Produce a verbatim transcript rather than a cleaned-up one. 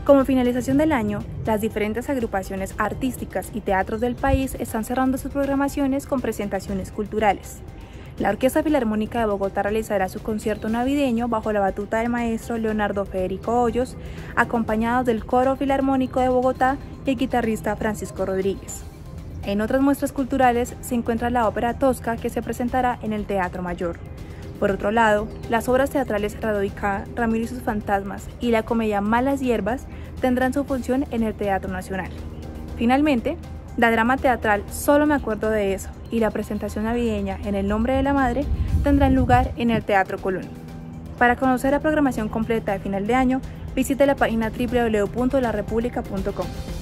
Como finalización del año, las diferentes agrupaciones artísticas y teatros del país están cerrando sus programaciones con presentaciones culturales. La Orquesta Filarmónica de Bogotá realizará su concierto navideño bajo la batuta del maestro Leonardo Federico Hoyos, acompañado del Coro Filarmónico de Bogotá y el guitarrista Francisco Rodríguez. En otras muestras culturales se encuentra la ópera Tosca, que se presentará en el Teatro Mayor. Por otro lado, las obras teatrales Radovika, Ramiro y sus fantasmas y la comedia Malas hierbas tendrán su función en el Teatro Nacional. Finalmente, la drama teatral Solo me acuerdo de eso y la presentación navideña En el nombre de la madre tendrán lugar en el Teatro Colón. Para conocer la programación completa de final de año, visite la página doble u doble u doble u punto la república punto com.